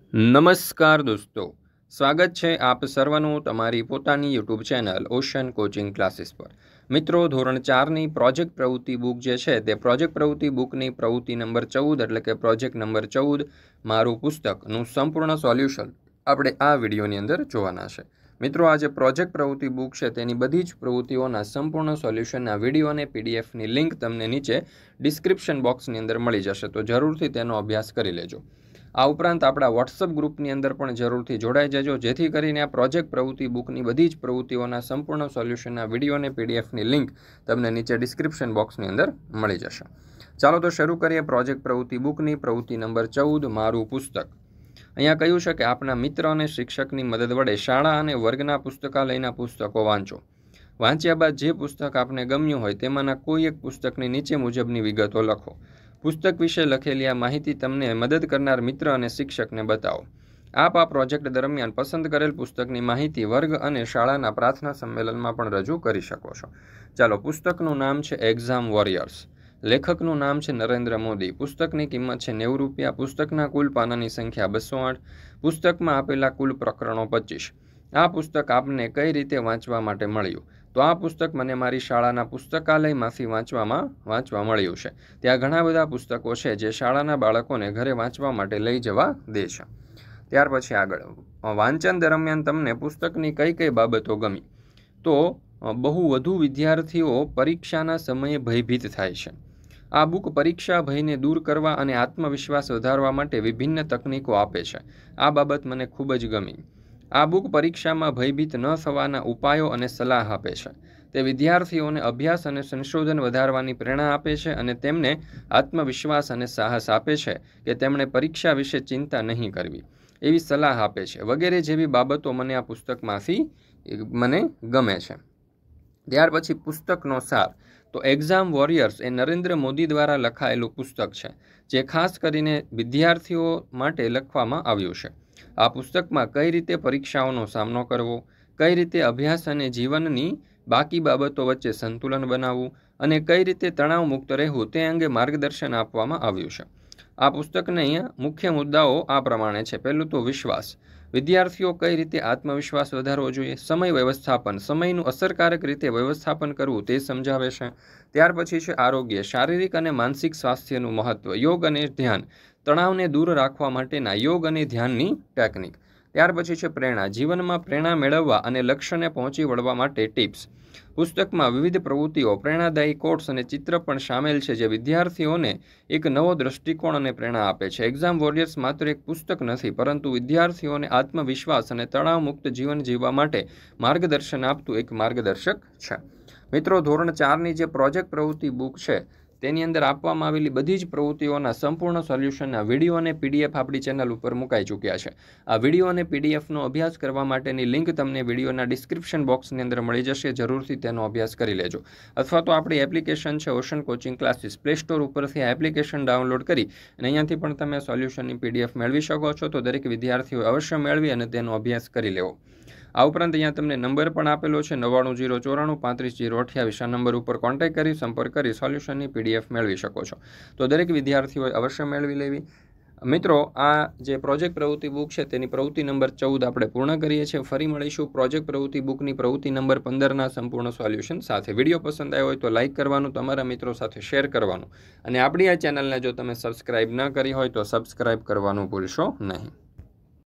નમસ્કાર દોસ્તો, સ્વાગત છે આપ સર્વનું તમારી પોતાની YouTube channel ocean coaching classes પર। મિત્રો, ધોરણ 4ની પ્રોજેક્ટ પ્રવૃત્તિ બુક જે છે તે પ્રોજેક્ટ પ્રવૃત્તિ બુકની પ્રવૃત્તિ નંબર 14 એટલે કે પ્રોજેક્ટ નંબર 14 મારું પુસ્તકનું સંપૂર્ણ સોલ્યુશન આપણે આ વિડીયોની અંદર જોવાના છે। મિત્રો, આ જે પ્રોજેક્ટ પ્રવૃત્તિ બુક છે તેની બધી જ પ્રવૃત્તિઓના સંપૂર્ણ સોલ્યુશનના વિડીયો અને પીડીએફની લિંક તમને નીચે ડિસ્ક્રિપ્શન બોક્સની અંદર મળી જશે, તો જરૂરથી તેનો અભ્યાસ કરી લેજો। આ ઉપરાંત આપણા વોટ્સઅપ ગ્રુપની અંદર પણ જરૂરથી જોડાઈ જજો, જેથી કરીને આ પ્રોજેક્ટ પ્રવૃત્તિ બુકની બધી જ પ્રવૃત્તિઓના સંપૂર્ણ સોલ્યુશનના વિડીયો અને પીડીએફની લિંક તમને નીચે ડિસ્ક્રિપ્શન બોક્સની અંદર મળી જશે। ચાલો તો શરૂ કરીએ પ્રોજેક્ટ પ્રવૃત્તિ બુકની પ્રવૃત્તિ નંબર 14 મારું પુસ્તક। અહીંયા કહ્યું છે કે આપના મિત્ર અને શિક્ષકની મદદ વડે શાળા અને વર્ગના પુસ્તકાલયના પુસ્તકો વાંચો। વાંચ્યા બાદ જે પુસ્તક આપને ગમ્યું હોય તેમાંના કોઈ એક પુસ્તકની નીચે મુજબની વિગતો લખો। પુસ્તક વિશે લખેલી આ માહિતી તમને મદદ કરનાર મિત્ર અને શિક્ષકને બતાવો। આપ આ પ્રોજેક્ટ દરમિયાન પસંદ કરેલ પુસ્તકની માહિતી વર્ગ અને શાળાના પ્રાર્થના સંમેલનમાં પણ રજૂ કરી શકો છો। ચાલો, પુસ્તકનું નામ છે એક્ઝામ વોરિયર્સ, લેખકનું નામ છે નરેન્દ્ર મોદી, પુસ્તકની કિંમત છે 90 રૂપિયા, પુસ્તકના કુલ પાનાની સંખ્યા 208, પુસ્તકમાં આપેલા કુલ પ્રકરણો 25। આ પુસ્તક આપને કઈ રીતે વાંચવા માટે મળ્યું? તો આ પુસ્તક મને મારી શાળાના પુસ્તકાલયમાંથી વાંચવા મળ્યું છે। ત્યાં ઘણા બધા પુસ્તકો છે જે શાળાના બાળકોને ઘરે વાંચવા માટે લઈ જવા દે છે। ત્યાર પછી આગળ, વાંચન દરમિયાન તમને પુસ્તકની કઈ કઈ બાબતો ગમી? તો બહુ વધુ વિદ્યાર્થીઓ પરીક્ષાના સમયે ભયભીત થાય છે। આ બુક પરીક્ષા ભયને દૂર કરવા અને આત્મવિશ્વાસ વધારવા માટે વિભિન્ન તકનીકો આપે છે। આ બાબત મને ખૂબ જ ગમી। આ બુક પરીક્ષામાં ભયભીત ન થવાના ઉપાયો અને સલાહ આપે છે। તે વિદ્યાર્થીઓને અભ્યાસ અને સંશોધન વધારવાની પ્રેરણા આપે છે અને તેમને આત્મવિશ્વાસ અને સાહસ આપે છે કે તેમણે પરીક્ષા વિશે ચિંતા નહીં કરવી, એવી સલાહ આપે છે, વગેરે જેવી બાબતો મને આ પુસ્તકમાંથી ગમે છે। ત્યાર પછી પુસ્તકનો સાર, તો એક્ઝામ વોરિયર્સ એ નરેન્દ્ર મોદી દ્વારા લખાયેલું પુસ્તક છે, જે ખાસ કરીને વિદ્યાર્થીઓ માટે લખવામાં આવ્યું છે। આ પુસ્તકમાં કઈ રીતે પરીક્ષાઓનો સામનો કરવો, કઈ રીતે અભ્યાસ અને જીવનની બાકી બાબતો વચ્ચે સંતુલન બનાવવું અને કઈ રીતે તણાવ મુક્ત રહેવું તે અંગે માર્ગદર્શન આપવામાં આવ્યું છે। આ પુસ્તકના મુખ્ય મુદ્દાઓ આ પ્રમાણે છે। પહેલું તો વિશ્વાસ, વિદ્યાર્થીઓ કઈ રીતે આત્મવિશ્વાસ વધારવો જોઈએ, સમય વ્યવસ્થાપન, સમયનું અસરકારક રીતે વ્યવસ્થાપન કરવું તે સમજાવે છે। ત્યાર પછી છે આરોગ્ય, શારીરિક અને માનસિક સ્વાસ્થ્યનું મહત્વ, યોગ અને ધ્યાન, તણાવને દૂર રાખવા માટેના યોગ અને ધ્યાનની ટેકનિક। ત્યાર પછી છે પ્રેરણા, જીવનમાં પ્રેરણા મેળવવા અને લક્ષ્યને પહોંચી વળવા માટે ટિપ્સ। પુસ્તકમાં વિવિધ પ્રવૃત્તિઓ, પ્રેરણાદાયી કોટ્સ અને ચિત્ર પણ સામેલ છે, જે વિદ્યાર્થીઓને એક નવો દ્રષ્ટિકોણ અને પ્રેરણા આપે છે। એક્ઝામ વોરિયર્સ માત્ર એક પુસ્તક નથી, પરંતુ વિદ્યાર્થીઓને આત્મવિશ્વાસ અને તણાવ મુક્ત જીવન જીવવા માટે માર્ગદર્શન આપતું એક માર્ગદર્શક છે। મિત્રો, ધોરણ 4ની જે પ્રોજેક્ટ પ્રવૃત્તિ બુક છે તેની અંદર આપવામાં આવેલી બધી જ પ્રવૃત્તિઓના સંપૂર્ણ સોલ્યુશનના વિડીયો અને પીડીએફ આપણી ચેનલ ઉપર મુકાઈ ચૂક્યા છે। આ વિડીયો અને પીડીએફનો અભ્યાસ કરવા માટેની લિંક તમને વિડીયોના ડિસ્ક્રિપ્શન બોક્સની અંદર મળી જશે, જરૂરથી તેનો અભ્યાસ કરી લેજો। અથવા તો આપણી એપ્લિકેશન છે ocean coaching classes, play store ઉપરથી આ એપ્લિકેશન ડાઉનલોડ કરી અને અહીંયાથી પણ તમે સોલ્યુશનની પીડીએફ મેળવી શકો છો, તો દરેક વિદ્યાર્થીઓ અવશ્ય મેળવી અને તેનો અભ્યાસ કરી લેવો। આ ઉપરાંત અહીંયા તમને નંબર પણ આપેલો છે 9904953028, આ નંબર ઉપર કોન્ટેક્ટ કરી સંપર્ક કરી સોલ્યુશનની પીડીએફ મેળવી શકો છો, તો દરેક વિદ્યાર્થીઓએ અવશ્ય મેળવી લેવી। મિત્રો, આ જે પ્રોજેક્ટ પ્રવૃત્તિ બુક છે તેની પ્રવૃત્તિ નંબર 14 આપણે પૂર્ણ કરીએ છીએ। ફરી મળીશું પ્રોજેક્ટ પ્રવૃત્તિ બુકની પ્રવૃત્તિ નંબર 15ના સંપૂર્ણ સોલ્યુશન સાથે। વિડીયો પસંદ આવ્યો હોય તો લાઇક કરવાનું, તમારા મિત્રો સાથે શેર કરવાનું અને આપણી આ ચેનલને જો તમે સબસ્ક્રાઇબ ન કરી હોય તો સબસ્ક્રાઇબ કરવાનું ભૂલશો નહીં।